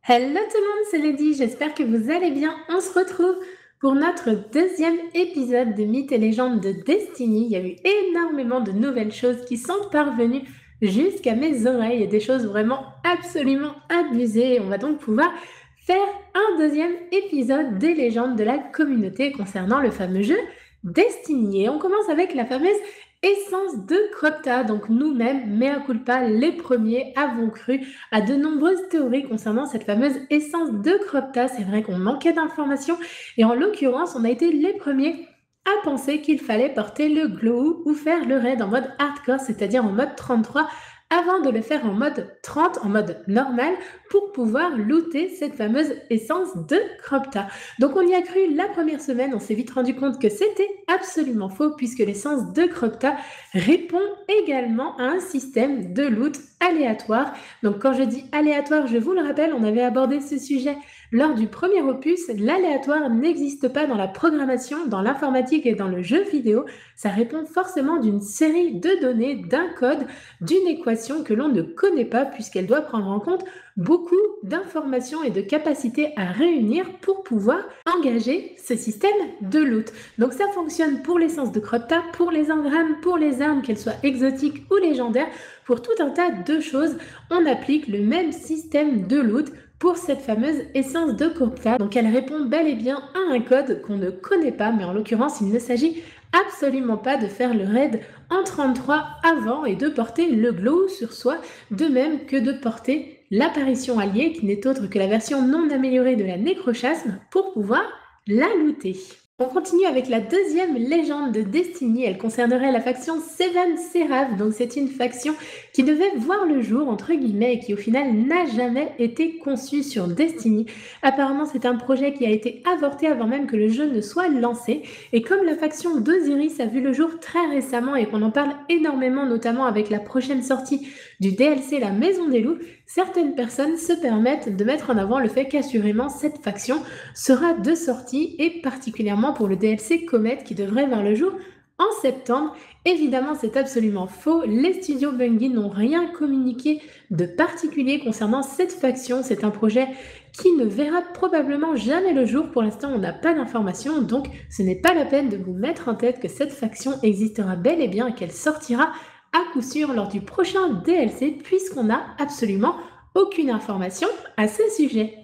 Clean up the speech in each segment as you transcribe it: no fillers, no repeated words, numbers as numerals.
Hello tout le monde, c'est Lady, j'espère que vous allez bien. On se retrouve pour notre deuxième épisode de Mythes et légendes de Destiny. Il y a eu énormément de nouvelles choses qui sont parvenues jusqu'à mes oreilles et des choses vraiment absolument abusées. On va donc pouvoir faire un deuxième épisode des légendes de la communauté concernant le fameux jeu Destiny. Et on commence avec la fameuse essence de Crota. Donc nous-mêmes, mea culpa, les premiers avons cru à de nombreuses théories concernant cette fameuse essence de Crota. C'est vrai qu'on manquait d'informations et en l'occurrence, on a été les premiers à penser qu'il fallait porter le glow ou faire le raid en mode hardcore, c'est-à-dire en mode 33, avant de le faire en mode 30, en mode normal, pour pouvoir looter cette fameuse essence de Crota. Donc on y a cru la première semaine, on s'est vite rendu compte que c'était absolument faux, puisque l'essence de Crota répond également à un système de loot aléatoire. Donc quand je dis aléatoire, je vous le rappelle, on avait abordé ce sujet lors du premier opus. L'aléatoire n'existe pas dans la programmation, dans l'informatique et dans le jeu vidéo. Ça répond forcément d'une série de données, d'un code, d'une équation que l'on ne connaît pas puisqu'elle doit prendre en compte beaucoup d'informations et de capacités à réunir pour pouvoir engager ce système de loot. Donc ça fonctionne pour l'essence de Crota, pour les engrammes, pour les armes, qu'elles soient exotiques ou légendaires, pour tout un tas de choses. On applique le même système de loot pour cette fameuse essence de Crota. Donc elle répond bel et bien à un code qu'on ne connaît pas, mais en l'occurrence il ne s'agit absolument pas de faire le raid en 33 avant et de porter le glow sur soi, de même que de porter l'apparition alliée qui n'est autre que la version non améliorée de la nécrochasme pour pouvoir la looter. On continue avec la deuxième légende de Destiny. Elle concernerait la faction Seven Seraph. Donc c'est une faction qui devait voir le jour, entre guillemets, et qui au final n'a jamais été conçue sur Destiny. Apparemment c'est un projet qui a été avorté avant même que le jeu ne soit lancé. Et comme la faction d'Osiris a vu le jour très récemment et qu'on en parle énormément, notamment avec la prochaine sortie du DLC La Maison des Loups, certaines personnes se permettent de mettre en avant le fait qu'assurément cette faction sera de sortie, et particulièrement pour le DLC Comet qui devrait voir le jour en septembre. Évidemment, c'est absolument faux. Les studios Bungie n'ont rien communiqué de particulier concernant cette faction. C'est un projet qui ne verra probablement jamais le jour. Pour l'instant, on n'a pas d'informations, donc ce n'est pas la peine de vous mettre en tête que cette faction existera bel et bien et qu'elle sortira à coup sûr lors du prochain DLC, puisqu'on n'a absolument aucune information à ce sujet.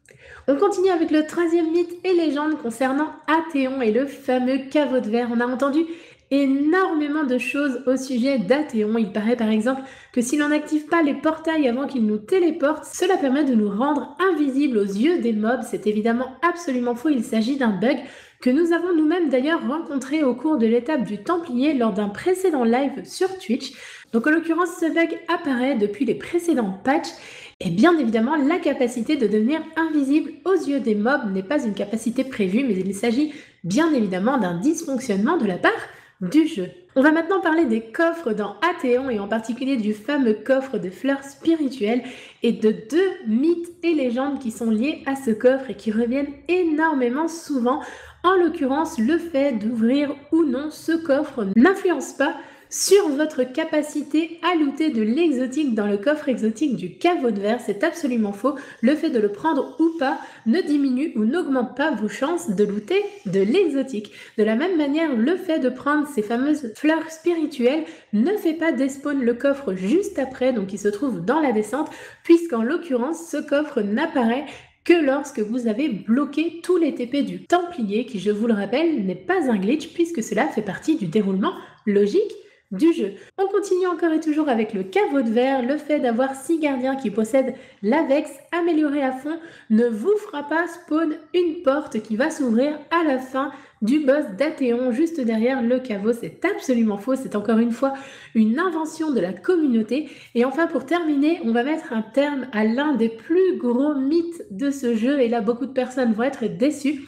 On continue avec le troisième mythe et légende concernant Athéon et le fameux caveau de verre. On a entendu énormément de choses au sujet d'Athéon. Il paraît par exemple que si l'on n'active pas les portails avant qu'ils nous téléportent, cela permet de nous rendre invisibles aux yeux des mobs. C'est évidemment absolument faux, il s'agit d'un bug que nous avons nous-mêmes d'ailleurs rencontré au cours de l'étape du Templier lors d'un précédent live sur Twitch. Donc en l'occurrence, ce bug apparaît depuis les précédents patchs. Et bien évidemment, la capacité de devenir invisible aux yeux des mobs n'est pas une capacité prévue, mais il s'agit bien évidemment d'un dysfonctionnement de la part du jeu. On va maintenant parler des coffres dans Athéon et en particulier du fameux coffre de fleurs spirituelles et de deux mythes et légendes qui sont liés à ce coffre et qui reviennent énormément souvent. En l'occurrence, le fait d'ouvrir ou non ce coffre n'influence pas sur votre capacité à looter de l'exotique dans le coffre exotique du caveau de verre. C'est absolument faux. Le fait de le prendre ou pas ne diminue ou n'augmente pas vos chances de looter de l'exotique. De la même manière, le fait de prendre ces fameuses fleurs spirituelles ne fait pas despawn le coffre juste après, donc il se trouve dans la descente, puisqu'en l'occurrence, ce coffre n'apparaît que lorsque vous avez bloqué tous les TP du Templier, qui, je vous le rappelle, n'est pas un glitch, puisque cela fait partie du déroulement logique du jeu. On continue encore et toujours avec le caveau de verre. Le fait d'avoir 6 gardiens qui possèdent l'Avex amélioré à fond ne vous fera pas spawn une porte qui va s'ouvrir à la fin du boss d'Athéon juste derrière le caveau. C'est absolument faux, c'est encore une fois une invention de la communauté. Et enfin, pour terminer, on va mettre un terme à l'un des plus gros mythes de ce jeu, et là beaucoup de personnes vont être déçues.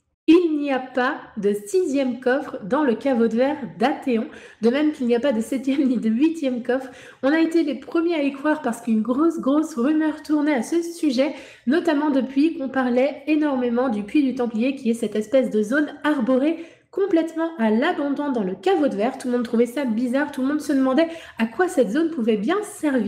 Il n'y a pas de 6e coffre dans le caveau de verre d'Athéon, de même qu'il n'y a pas de 7e ni de 8e coffre. On a été les premiers à y croire parce qu'une grosse rumeur tournait à ce sujet, notamment depuis qu'on parlait énormément du Puits du Templier, qui est cette espèce de zone arborée complètement à l'abandon dans le caveau de verre. Tout le monde trouvait ça bizarre, tout le monde se demandait à quoi cette zone pouvait bien servir.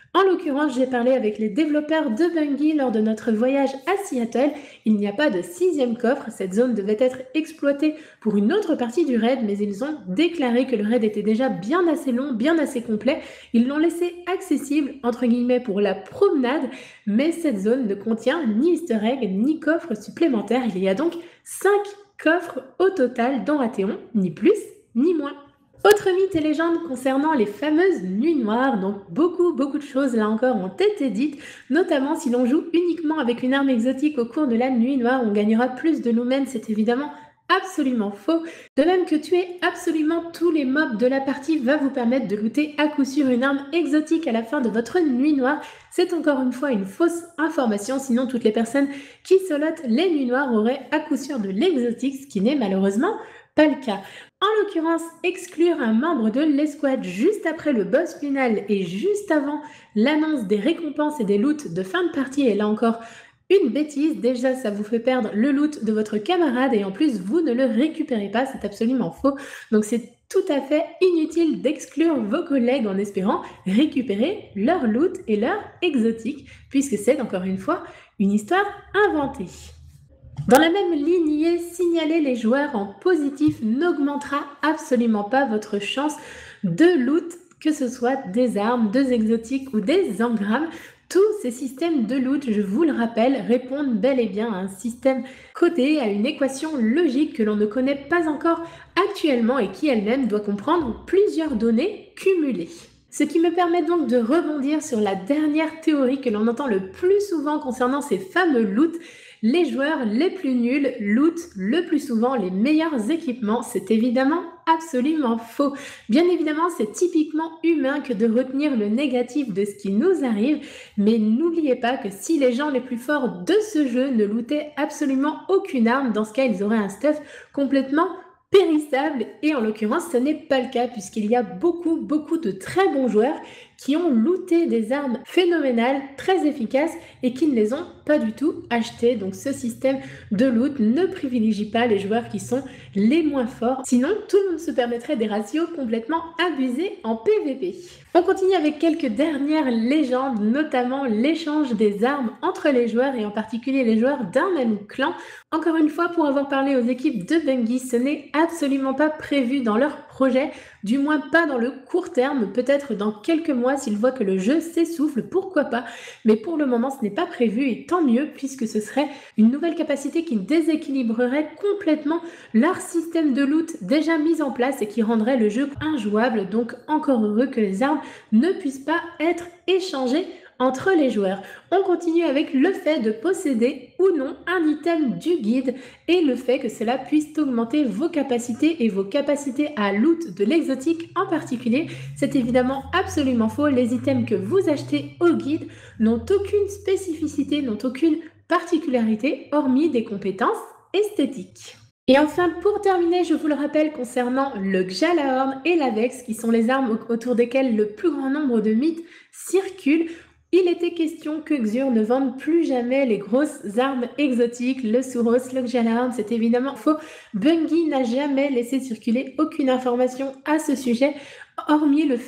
En l'occurrence, j'ai parlé avec les développeurs de Bungie lors de notre voyage à Seattle. Il n'y a pas de sixième coffre, cette zone devait être exploitée pour une autre partie du raid, mais ils ont déclaré que le raid était déjà bien assez long, bien assez complet. Ils l'ont laissé accessible, entre guillemets, pour la promenade, mais cette zone ne contient ni easter egg, ni coffre supplémentaire. Il y a donc 5 coffres au total dans Athéon, ni plus, ni moins. Autre mythe et légende concernant les fameuses nuits noires, donc beaucoup de choses là encore ont été dites, notamment si l'on joue uniquement avec une arme exotique au cours de la nuit noire, on gagnera plus de lumens, c'est évidemment absolument faux. De même que tuer absolument tous les mobs de la partie va vous permettre de looter à coup sûr une arme exotique à la fin de votre nuit noire, c'est encore une fois une fausse information, sinon toutes les personnes qui solotent les nuits noires auraient à coup sûr de l'exotique, ce qui n'est malheureusement pas le cas. En l'occurrence, exclure un membre de l'escouade juste après le boss final et juste avant l'annonce des récompenses et des loots de fin de partie est là encore une bêtise. Déjà, ça vous fait perdre le loot de votre camarade et en plus, vous ne le récupérez pas, c'est absolument faux. Donc c'est tout à fait inutile d'exclure vos collègues en espérant récupérer leur loot et leur exotique, puisque c'est encore une fois une histoire inventée. Dans la même lignée, signaler les joueurs en positif n'augmentera absolument pas votre chance de loot, que ce soit des armes, des exotiques ou des engrammes. Tous ces systèmes de loot, je vous le rappelle, répondent bel et bien à un système codé, à une équation logique que l'on ne connaît pas encore actuellement et qui elle-même doit comprendre plusieurs données cumulées. Ce qui me permet donc de rebondir sur la dernière théorie que l'on entend le plus souvent concernant ces fameux loots. Les joueurs les plus nuls lootent le plus souvent les meilleurs équipements. C'est évidemment absolument faux. Bien évidemment, c'est typiquement humain que de retenir le négatif de ce qui nous arrive, mais n'oubliez pas que si les gens les plus forts de ce jeu ne lootaient absolument aucune arme, dans ce cas, ils auraient un stuff complètement périssable, et en l'occurrence ce n'est pas le cas puisqu'il y a beaucoup de très bons joueurs qui ont looté des armes phénoménales, très efficaces et qui ne les ont pas du tout achetées. Donc ce système de loot ne privilégie pas les joueurs qui sont les moins forts, sinon tout le monde se permettrait des ratios complètement abusés en PVP. On continue avec quelques dernières légendes, notamment l'échange des armes entre les joueurs et en particulier les joueurs d'un même clan. Encore une fois, pour avoir parlé aux équipes de Bungie, ce n'est absolument pas prévu dans leur projet, du moins pas dans le court terme, peut-être dans quelques mois s'ils voient que le jeu s'essouffle, pourquoi pas, mais pour le moment ce n'est pas prévu et tant mieux puisque ce serait une nouvelle capacité qui déséquilibrerait complètement leur système de loot déjà mis en place et qui rendrait le jeu injouable, donc encore heureux que les armes ne puissent pas être échangées entre les joueurs. On continue avec le fait de posséder ou non un item du guide et le fait que cela puisse augmenter vos capacités et vos capacités à loot de l'exotique en particulier. C'est évidemment absolument faux. Les items que vous achetez au guide n'ont aucune spécificité, n'ont aucune particularité hormis des compétences esthétiques. Et enfin, pour terminer, je vous le rappelle concernant le Gjallarhorn et la Vex, qui sont les armes autour desquelles le plus grand nombre de mythes circulent, il était question que Xur ne vende plus jamais les grosses armes exotiques, le Suros, le Gjallarhorn, c'est évidemment faux. Bungie n'a jamais laissé circuler aucune information à ce sujet, hormis le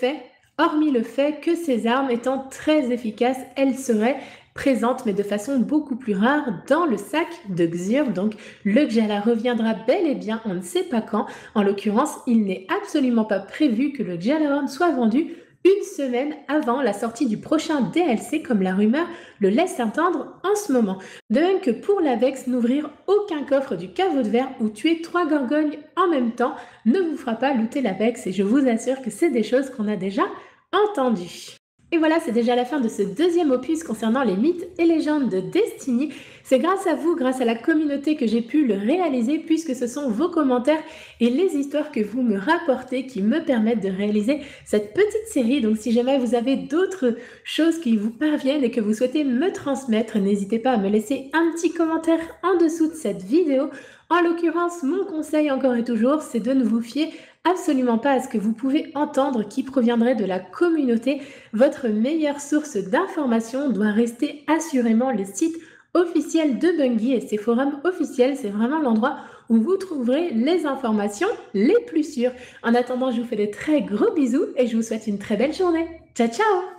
fait que ces armes étant très efficaces, elles seraient présentes mais de façon beaucoup plus rare dans le sac de Xur. Donc le Gjala reviendra bel et bien, on ne sait pas quand. En l'occurrence, il n'est absolument pas prévu que le Gjallarhorn soit vendu une semaine avant la sortie du prochain DLC, comme la rumeur le laisse entendre en ce moment. De même que pour la Vex, n'ouvrir aucun coffre du caveau de verre ou tuer 3 gorgognes en même temps ne vous fera pas looter la Vex, et je vous assure que c'est des choses qu'on a déjà entendues. Et voilà, c'est déjà la fin de ce deuxième opus concernant les mythes et légendes de Destiny. C'est grâce à vous, grâce à la communauté que j'ai pu le réaliser, puisque ce sont vos commentaires et les histoires que vous me rapportez qui me permettent de réaliser cette petite série. Donc si jamais vous avez d'autres choses qui vous parviennent et que vous souhaitez me transmettre, n'hésitez pas à me laisser un petit commentaire en dessous de cette vidéo. En l'occurrence, mon conseil encore et toujours, c'est de ne vous fier absolument pas à ce que vous pouvez entendre qui proviendrait de la communauté. Votre meilleure source d'information doit rester assurément le site officiel de Bungie et ses forums officiels. C'est vraiment l'endroit où vous trouverez les informations les plus sûres. En attendant, je vous fais de très gros bisous et je vous souhaite une très belle journée. Ciao, ciao!